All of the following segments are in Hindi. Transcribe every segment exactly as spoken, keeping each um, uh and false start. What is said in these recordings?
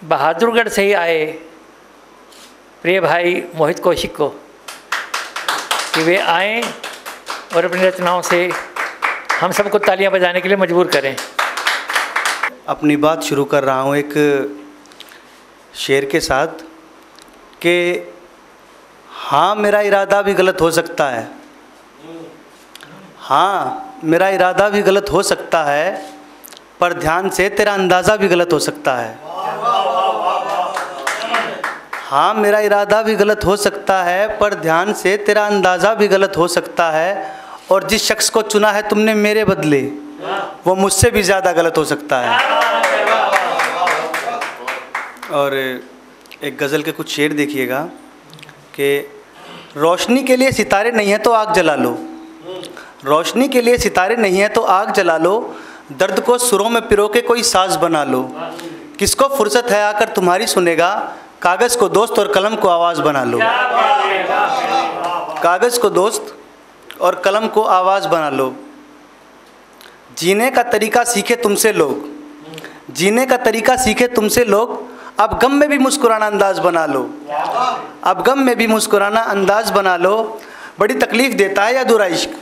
बहादुरगढ़ से ही आए प्रिय भाई मोहित कौशिक को कि वे आएँ और अपनी रचनाओं से हम सबको तालियां बजाने के लिए मजबूर करें। अपनी बात शुरू कर रहा हूँ एक शेर के साथ कि हाँ मेरा इरादा भी गलत हो सकता है, हाँ मेरा इरादा भी गलत हो सकता है, पर ध्यान से तेरा अंदाज़ा भी गलत हो सकता है। हाँ मेरा इरादा भी गलत हो सकता है, पर ध्यान से तेरा अंदाज़ा भी गलत हो सकता है, और जिस शख्स को चुना है तुमने मेरे बदले वो मुझसे भी ज़्यादा गलत हो सकता है। और एक गज़ल के कुछ शेर देखिएगा कि रोशनी के लिए सितारे नहीं हैं तो आग जला लो, रोशनी के लिए सितारे नहीं हैं तो आग जला लो, दर्द को सुरों में पिरो के कोई साज बना लो, किसको फुर्सत है आकर तुम्हारी सुनेगा, कागज़ को दोस्त और कलम को आवाज़ बना लो, कागज़ को दोस्त और कलम को आवाज़ बना लो। जीने का तरीका सीखे तुमसे लोग, जीने का तरीका सीखे तुमसे लोग, अब गम में भी मुस्कुराना अंदाज बना लो, अब गम में भी मुस्कुराना अंदाज बना लो। बड़ी तकलीफ़ देता है या अधूरा इश्क,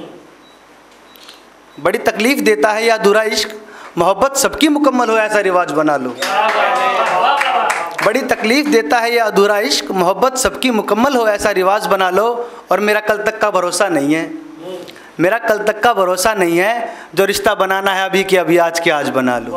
बड़ी तकलीफ़ देता है या अधूरा इश्क, मोहब्बत सबकी मुकम्मल हो ऐसा रिवाज बना लो। बड़ी तकलीफ़ देता है या अधूरा इश्क, मोहब्बत सबकी मुकम्मल हो ऐसा रिवाज बना लो। और मेरा कल तक का भरोसा नहीं है, मेरा कल तक का भरोसा नहीं है, जो रिश्ता बनाना है अभी के अभी आज के आज बना लो।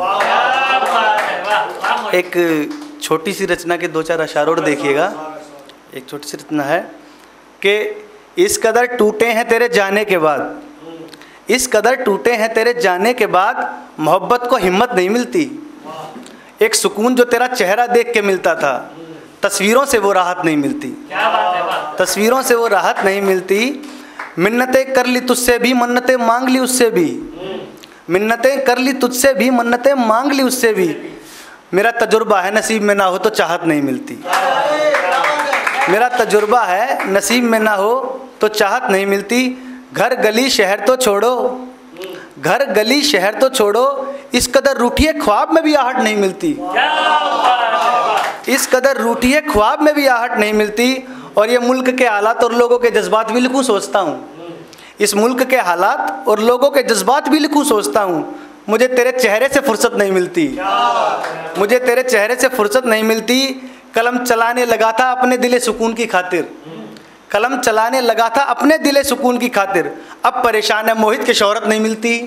एक छोटी सी रचना के दो चार अशार और देखिएगा। एक छोटी सी रचना है कि इस कदर टूटे हैं तेरे जाने के बाद, इस कदर टूटे हैं तेरे जाने के बाद, मोहब्बत को हिम्मत नहीं मिलती, एक सुकून जो तेरा चेहरा देख के मिलता था, तस्वीरों से वो राहत नहीं मिलती, तस्वीरों से वो राहत नहीं मिलती। मिन्नतें कर ली तुझसे भी मन्नतें मांग ली उससे भी, मिन्नतें कर ली तुझसे भी मन्नतें मांग ली उससे भी, मेरा तजुर्बा है नसीब में ना हो तो चाहत नहीं मिलती, मेरा तजुर्बा है नसीब में ना हो तो चाहत नहीं मिलती। घर गली शहर तो छोड़ो, घर गली शहर तो छोड़ो, इस कदर रूठिए ख्वाब में भी आहट नहीं मिलती, इस कदर रूठिए ख्वाब में भी आहट नहीं मिलती। और ये मुल्क के हालात और लोगों के जज्बात भी लिखूं सोचता हूँ, इस मुल्क के हालात और लोगों के जज्बात भी लिखूं सोचता हूँ, मुझे तेरे चेहरे से फुर्सत नहीं मिलती, मुझे तेरे चेहरे से फुर्सत नहीं मिलती। कलम चलाने लगा था अपने दिले सुकून की खातिर, कलम चलाने लगा था अपने दिले सुकून की खातिर, अब परेशान है मोहित की शोहरत नहीं मिलती।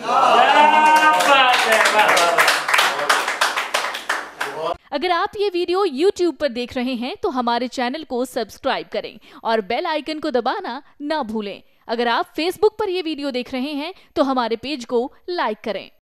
अगर आप ये वीडियो यूट्यूब पर देख रहे हैं तो हमारे चैनल को सब्सक्राइब करें और बेल आइकन को दबाना ना भूलें। अगर आप फेसबुक पर ये वीडियो देख रहे हैं तो हमारे पेज को लाइक करें।